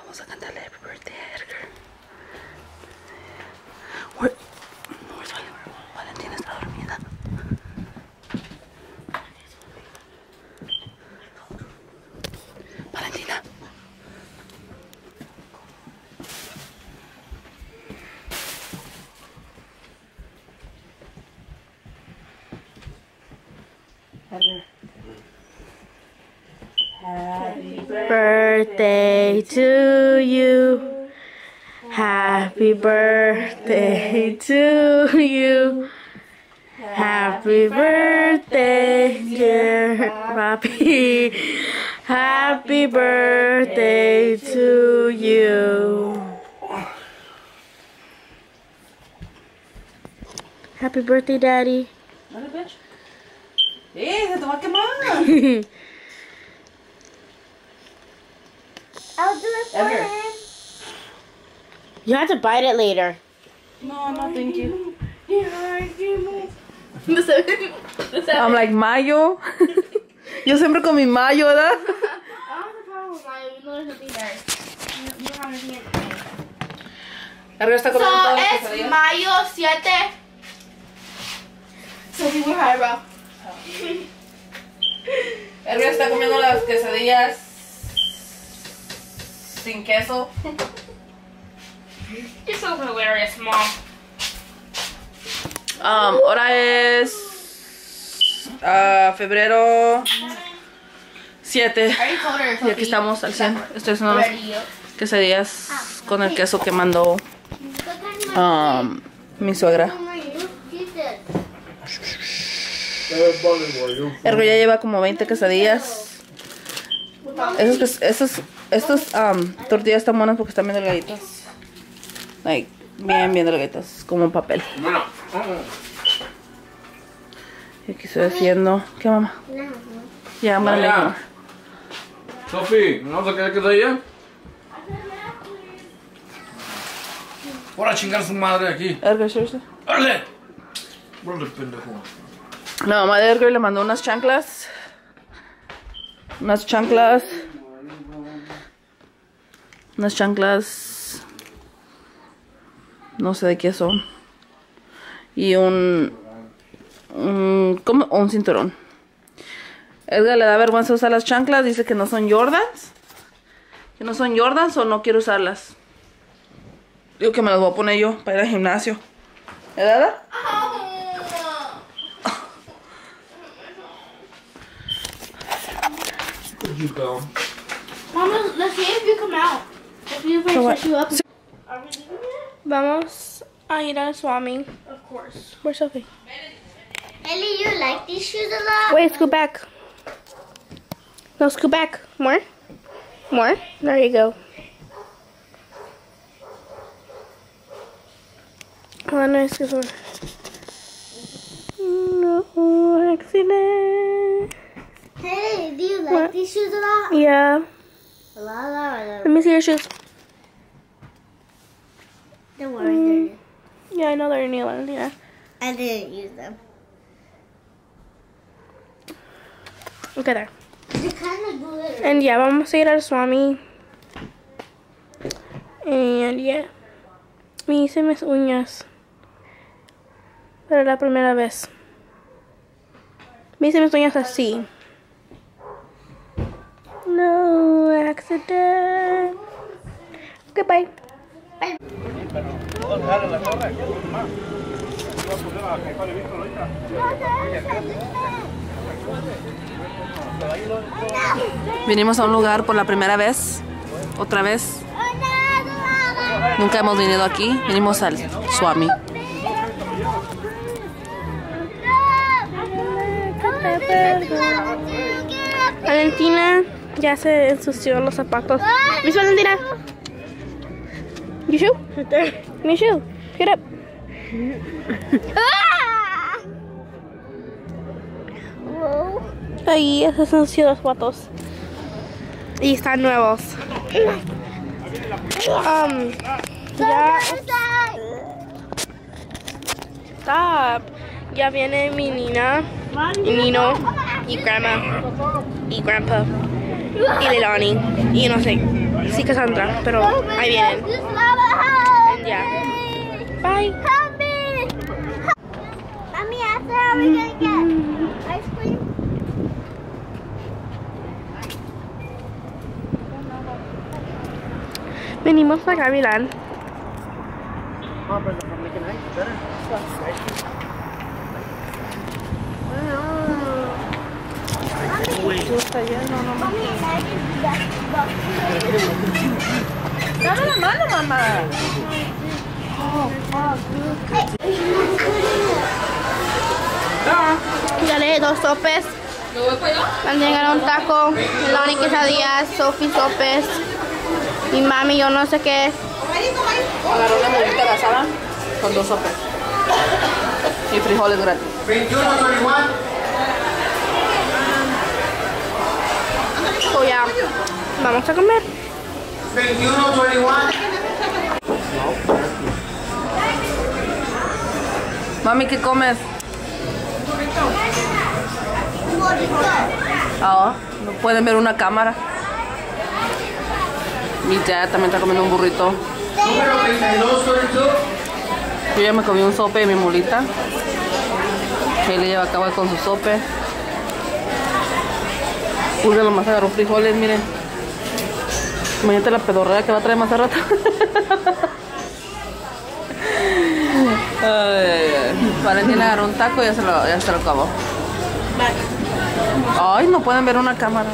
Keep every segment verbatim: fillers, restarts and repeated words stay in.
Vamos a cantarle Happy Birthday a Edgar. Where, where's Valentina? Está dormida. Valentina. Happy birthday to you. Happy birthday to you. Happy birthday, dear Papi. Happy birthday to you. Happy birthday, Daddy. Dale, bitch. Eh, se te va a quemar. I'll do it for Edgar. him. You have to bite it later. No, no, thank you. I'm like Mayo. Yo siempre con mi Mayo, ¿verdad? I don't have a problem with Mayo. You know there's nothing there. You you don't have anything. Edgar está So comiendo todo lo que it's sabía. Mayo siete. So we were high, bro. Edgar está comiendo las quesadillas sin queso. You're so hilarious, Mom. Um, ahora es uh, febrero siete. I already told her. Y aquí estamos al cien. Estoy haciendo las quesadillas con el queso que mandó um, mi suegra. Ergo ya lleva como veinte quesadillas. Esos, esos, estos um, tortillas están buenas porque están bien delgaditas. Like, bien, bien delgaditas, como un papel. Y aquí estoy haciendo. ¿Qué, mamá? Ya, I'm gonna make more. Sofi, ¿no se queda quesadilla? Ahora chingar su madre aquí. Edgar, seriously? ¡Dale! ¡Dale, pendejo! La mamá de Edgar le mandó unas chanclas. Unas chanclas. Unas chanclas. No sé de qué son. Y un... un como un cinturón. Edgar le da vergüenza usar las chanclas. Dice que no son Jordans. Que no son Jordans o no quiero usarlas. Digo que me las voy a poner yo para ir al gimnasio. ¿Verdad? Where'd you go? Mama, let's see if you come out. If you So what? set you up. Are we leaving yet? Vamos a ir al Swami. Of course. Where's Sophie? Ellie, you like these shoes a lot? Wait, scoot back. No, scoot back. More. More. There you go. Oh, nice. This one. No accident. Hey, do you like What? these shoes a lot? Yeah. A lot, a lot, a lot. Let me see your shoes. Don't worry, they're new. Yeah, I know they're new ones. Yeah. I didn't use them. Okay, there. They kind of glitter. And yeah, vamos a ir al Swami. And yeah. Me hice mis uñas. Pero la primera vez. Me hice mis uñas así. No accident. Okay, bye. Bye. Vinimos a un lugar por la primera vez. Otra vez. Nunca hemos venido aquí. Vinimos al Swami. Valentina ya se ensució los zapatos. Miss Valentina. Your shoe? Right there. Your shoe. Get up. Ahí ya se ensució los zapatos. Y están nuevos. Um, ya. Stop. Ya viene mi nina, y Nino, y grandma, y grandpa. y Leilani. Y no sé, sí Cassandra, pero ahí vienen. And yeah. Bye. Help me! Mommy, after how are we gonna get ice cream? Venimos a Gavilán. Mommy, I can do that. Dame la mano, mamá. Ya le di dos sopes. ¿Me voy para allá? También ganó un taco. Leilani quesadillas, Sophie sopes. Mi mami, yo no sé qué. Agarró una molita de asada con dos sopes. Y frijoles gratis. So ya, vamos a comer. Mami, ¿qué comes? Ah, no pueden ver una cámara. Mi tía también está comiendo un burrito. Yo ya me comí un sope de mi mulita. Él lleva a cabo con su sope. Pulga nomás agarró frijoles, miren. Imagínate la pedorrea que va a traer más a rato. Ay, ay, ay. Valentina agarró un taco y ya se lo, ya se lo acabó. Ay, no pueden ver una cámara.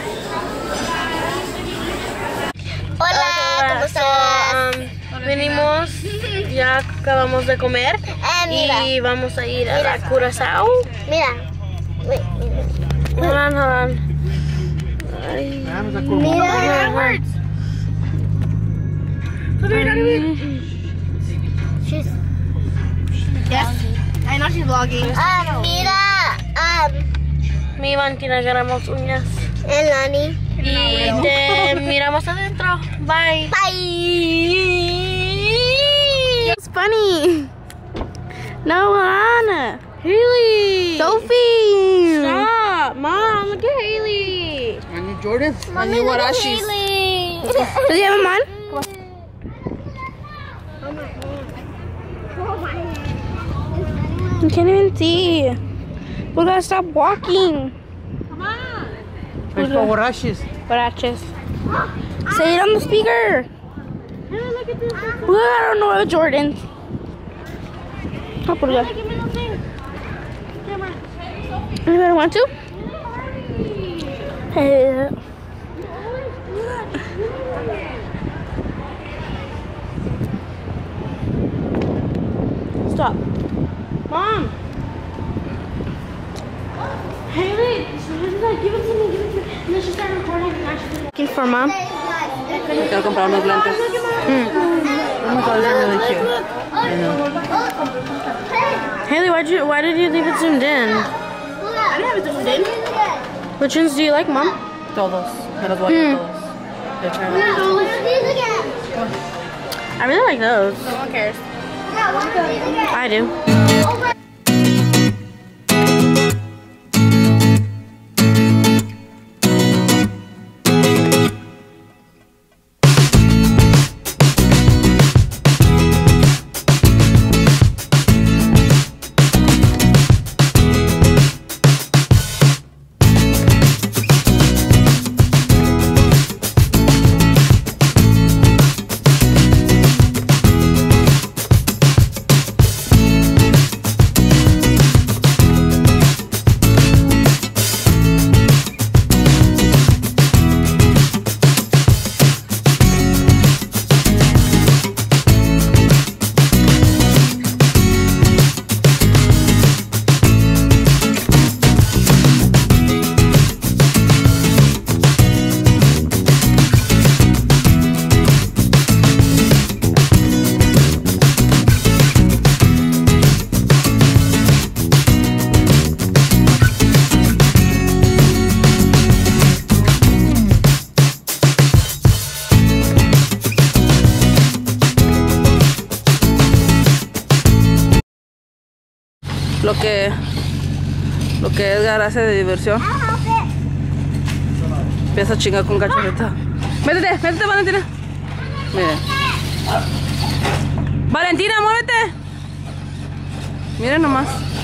Hola, ¿cómo estás? So, um, venimos, ya acabamos de comer Ah, mira. y vamos a ir a la Curazao. Mira. Wait, mira. Hold on, hold on. Ay. Mira. She's. Yes, I know she's vlogging. Ah, mira. Um, Mi Valentina agarramos uñas el Lani. y te miramos adentro. Bye. Bye. It's funny. No, Anna. Haley. Sophie. Stop. Mom, look at Haley. My new Jordan. Mommy, look at Haley. Does he have a man? You can't even see. We gotta stop walking. It's for Horashes. Borrachos. Say it on the speaker. We got on Nora Jordans. Oh, Pulga. Anybody want to? Hey. Stop. Mom. Haley, give it to me, give it to me. And then she started recording and now she's looking for mom. Quiero comprar unos lentes. Oh my god, they're really cute. Haley, why'd you, why did you leave it zoomed in? I didn't have it zoomed in. Which ones do you like, Mom? Todos. Me los voy a dar todos. They're trying I really like those. No one cares. Yeah, look at these again. I do. Lo que, lo que Edgar hace de diversión. Empieza a chingar con cachorrita. Métete, métete, Valentina. Miren. Valentina, muévete. Miren nomás.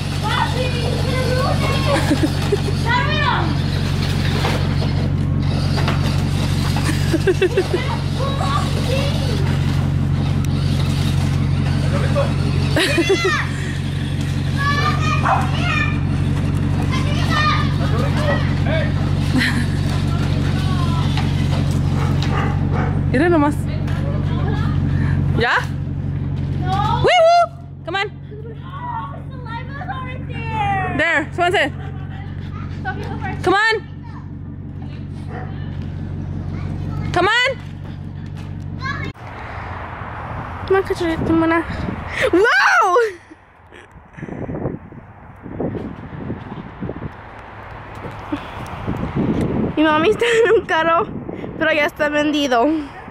Miren nomás. ¿Ya? No. Woo woo! Come on. Oh, the saliva's right there. There, Swansea. Come on. Come on. Come on, cachorrito, come on. Wow! Mi mami está en un carro, pero ya está vendido.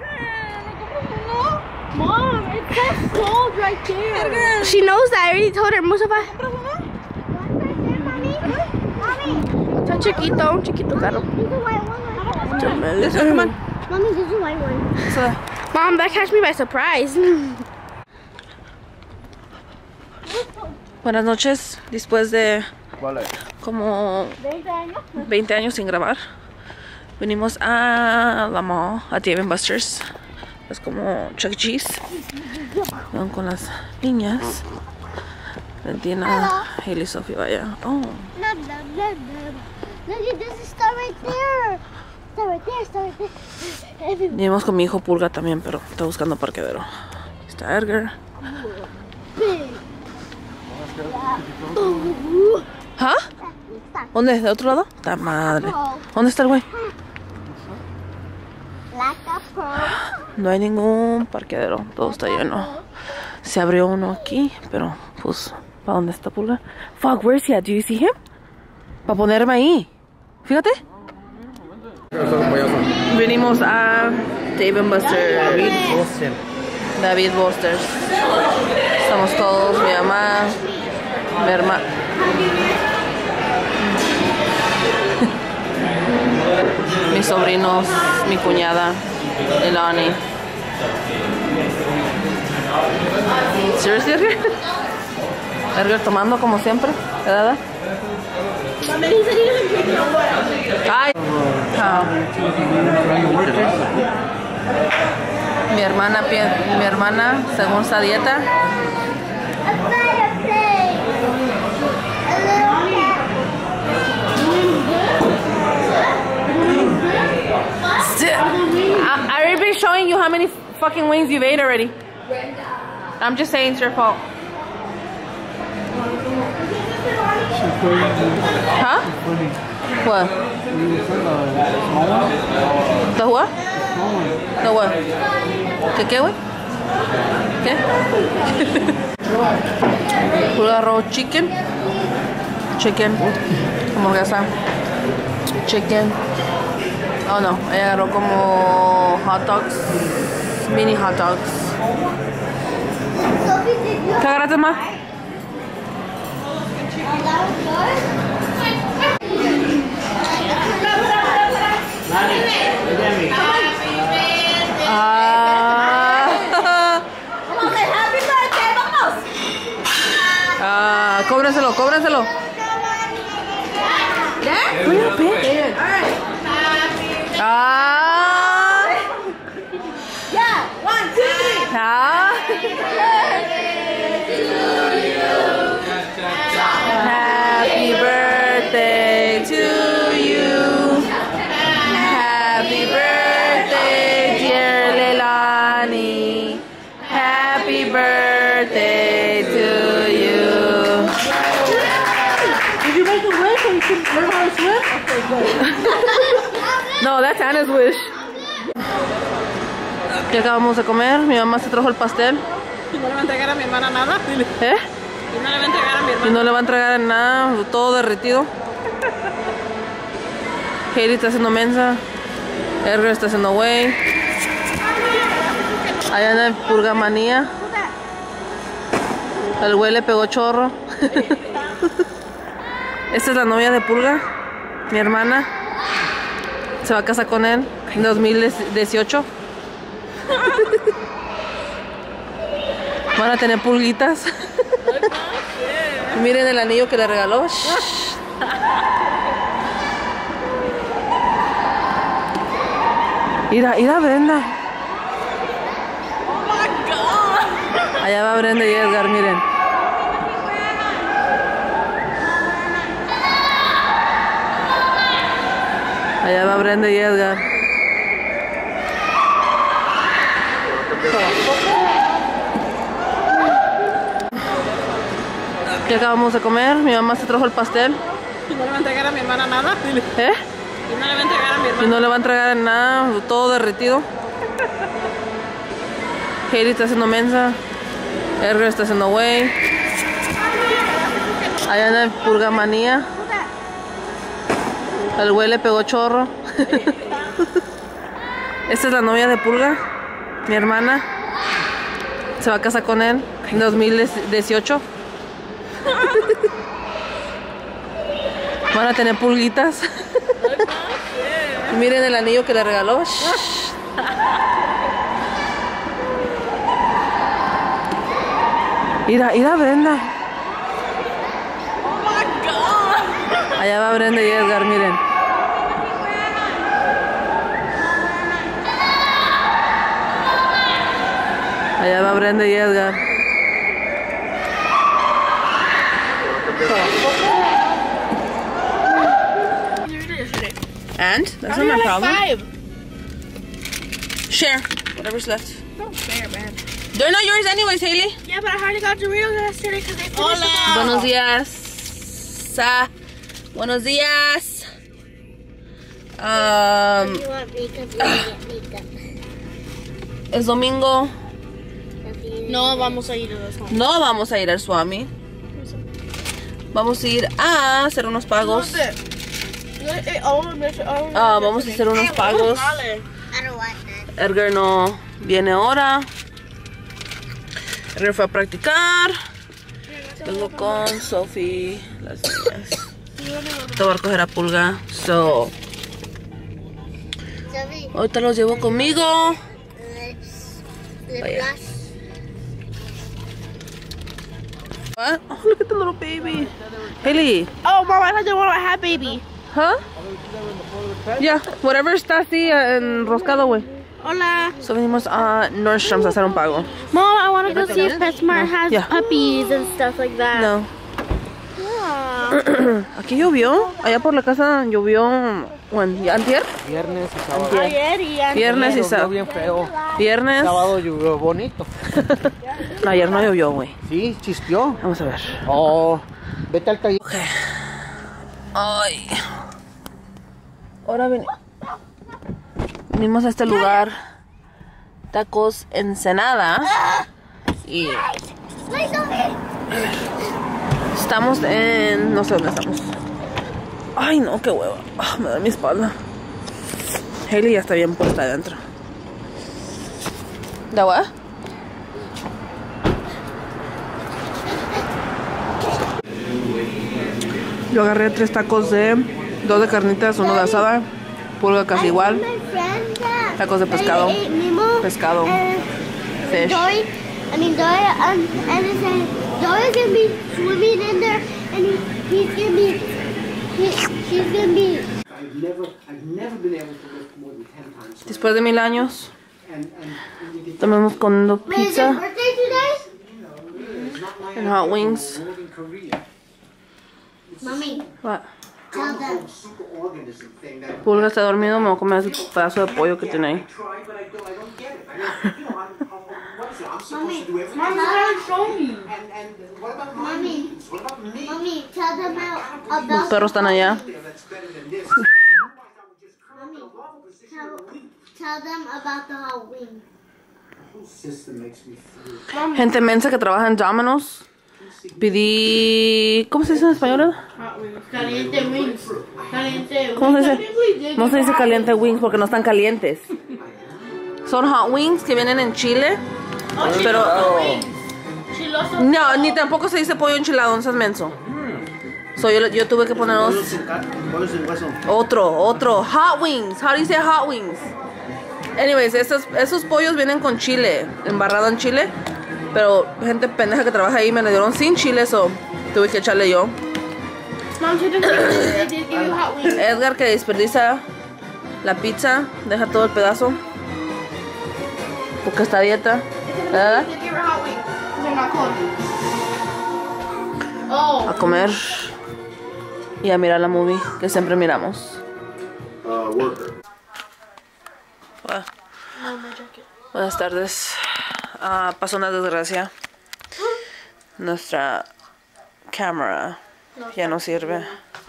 Mom, it says sold right there. She knows that. I already told her. Mustafa. What's right there, mommy? Mommy. Está chiquito, un chiquito carro. There's a white one right there. This one, come on. Mommy, there's a white one. So, Mom, that catch me by surprise. buenas noches. Después de ¿Cuál es? como veinte años. veinte años sin grabar, venimos a la mall, a Dave and Buster's. Es como Chuck E. Cheese. Van con las niñas. Valentina, Haley, Sophie, vaya. Oh, No, no, no, no. Look, there's a star right there. Star right there, star right there. venimos con mi hijo Pulga también, pero está buscando parquedero. Está Edgar. ¿Ah? ¿Dónde? ¿De otro lado? ¡Ta madre! ¿Dónde está el güey? Like a pro. No hay ningún parqueadero, todo está lleno. Se abrió uno aquí, pero pues, ¿para dónde está Pulga? Fuck, where's he at? Do you see him? Para ponerme ahí. Fíjate. Venimos a Dave and Buster's. David Buster's. Estamos todos, mi mamá, mi hermana. Mis sobrinos, mi cuñada, Ilani. Seriously, Edgar? Edgar tomando como siempre, ¿verdad? Ay. Ah. Mi hermana, pi- mi hermana, según esta dieta, A fireplace. A little I, I already been showing you how many fucking wings you've ate already. I'm just saying it's your fault. Huh? What? The what? The what? ¿Qué qué, güey? ¿Qué? Puro arroz chicken. Chicken. Hamburguesa. Chicken. Oh no, ella agarró como hot dogs. Mini hot dogs. Sophie, did you ¿Qué agarraste más? Ah. Ah, cóbrenselo, cóbrenselo. Ah. Ah. Happy birthday to you. Happy birthday, dear Leilani. Happy birthday to you. Did you make a wish and you can learn how to swim? Okay, good. No, that's Anna's wish. ¿Qué acabamos de comer? Mi mamá se trajo el pastel. ¿Y no le va a entregar a mi hermana nada? Dile. ¿Eh? ¿Y no le va a entregar a mi Y hermana? no le va a entregar nada, todo derretido. Hailey está haciendo mensa. Edgar está haciendo güey. Allá anda en purgamanía. El güey le pegó chorro. Esta es la novia de Pulga, mi hermana. se va a casar con él en dos mil dieciocho. Van a tener pulguitas. Miren el anillo que le regaló. Mira, mira Brenda. Allá va Brenda y Edgar, miren. Allá va Brenda y Edgar. Ya acabamos de comer, mi mamá se trajo el pastel. ¿Y no le va a entregar a mi hermana nada? ¿Eh? ¿Y no le va a entregar a mi Y hermana? no le va a entregar nada, todo derretido. Hailey está haciendo mensa. Edgar está haciendo güey. Allá anda en purgamanía. El güey le pegó chorro. Esta es la novia de Pulga, mi hermana. Se va a casar con él en dos mil dieciocho. Van a tener pulguitas. Miren el anillo que le regaló. Mira, mira Brenda. Allá va Brenda y Edgar, miren. Allá va Brenda y Edgar. And? That's not my problem. Share whatever's left. Don't share, man. They're not yours anyways, Hailey. Yeah, but I hardly got Doritos yesterday because they finished them. Buenos días. Ah, buenos días. Um, You want makeup, you get makeup. es domingo. No, vamos a ir a los home. No vamos a ir al Swami. Vamos a ir a hacer unos pagos. Ah, vamos a hacer unos pagos. I don't want that. Edgar no viene ahora. Edgar fue a practicar. Vengo con Sophie, las niñas. Te voy a recoger a Pulga. So, Sophie, ahorita los llevo conmigo. let's lip Vaya. gloss. What? Oh, look at the little baby. Hailey. Oh, Mom, I thought they wanted to have baby. Huh? Yeah, whatever está así eh, enroscado, güey. Hola. So venimos a Nordstrom's a hacer un pago. Mom, I want to go see if PetSmart has Yeah. puppies and stuff like that. No. Yeah. Aquí llovió. Allá por la casa llovió. Bueno, ¿antier? Viernes y sábado. Ayer y antes. Viernes y Llovió sábado. bien feo. Viernes. Sábado llovió bonito. No, ayer no llovió, güey. Sí, chispeó. Vamos a ver. Oh, vete al taller. Ok. Ay. Ahora ven- venimos a este lugar. Tacos Ensenada. Y Wait, Sophie. estamos en... no sé dónde estamos. Ay, no, qué hueva. Ah, me da mi espalda. Hailey ya está bien puesta adentro. ¿Da what? Yo agarré tres tacos de... dos de carnitas, uno de asada. Pulga casi igual. My friend that Tacos de pescado. ate Nemo Pescado. and Fish. Dory, I mean Dory, um, and it said Dory's gonna be swimming in there, and he, he's gonna be, he, she's gonna be. I've never, I've never been able to lift more than ten times. Después de mil años, And, and when you get estamos comiendo Wait, is your pizza birthday today? it's not like and hot wings. I live in Korea. Mommy, What? tell them. Superorganism thing that Pulga está dormido, me voy a comer ese pedazo de pollo que tiene ahí. I try, but I don't, I don't get it. I mean, you know, I'm, I'm, what is it? I'm supposed Mommy, to do everything. Mommy, Show me. And, and what about my Mommy. meetings? What about me? Mommy, tell them how Los about. perros están allá. There that's better than this. Otherwise, I would just come up Mommy, in a lava position tell, in a week. tell them about the Halloween. The whole system makes me feel. Gente mensa que trabaja en Domino's. Pedí... ¿cómo se dice en español? Caliente wings. Caliente ¿Cómo se dice? No se dice caliente wings porque no están calientes. Son hot wings que vienen en Chile. Pero... Chiloso. no, ni tampoco se dice pollo enchilado, no seas menso. So, yo, yo tuve que ponernos Pollo sin, ca- pollo sin hueso. otro, otro. Hot wings. How do you say hot wings? Anyways, esos, esos pollos vienen con chile, embarrado en chile. Pero gente pendeja que trabaja ahí me lo dieron sin chile, so tuve que echarle yo. Mom, she didn't they did give you hot wings. Edgar, que desperdicia la pizza, deja todo el pedazo. Porque está a dieta. ¿Verdad? They did give her hot wings. They're not cold. Oh. A comer y a mirar la movie que siempre miramos. Uh, worker. Ah, buenas tardes. Ah, pasó una desgracia. Nuestra cámara ya no sirve.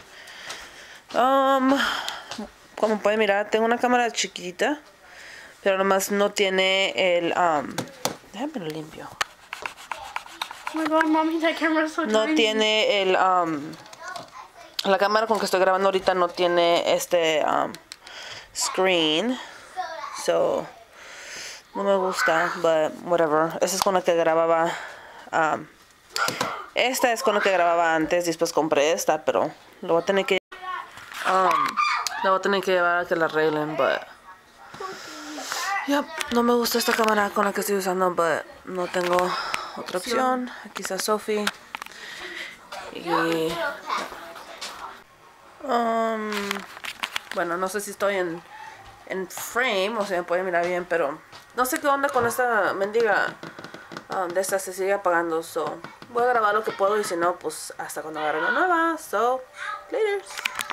Um, como pueden mirar, tengo una cámara chiquitita, pero nomás no tiene el... Um, déjame lo limpio. Oh my god, mommy, that camera's so No tiny. tiene el... Um, la cámara con que estoy grabando ahorita no tiene este um, screen. So, no me gusta, but whatever. Esa es con la que grababa. Um, esta es con la que grababa antes. Después compré esta, pero lo voy a tener que... Um, la voy a tener que llevar a que la arreglen, but... Yep, no me gusta esta cámara con la que estoy usando, but no tengo otra opción. Aquí está Sophie. Y... Um, bueno, no sé si estoy en, en frame o si me pueden mirar bien, pero no sé qué onda con esta mendiga um, de esta se sigue apagando. So, voy a grabar lo que puedo y si no, pues hasta cuando agarre la nueva. So, later.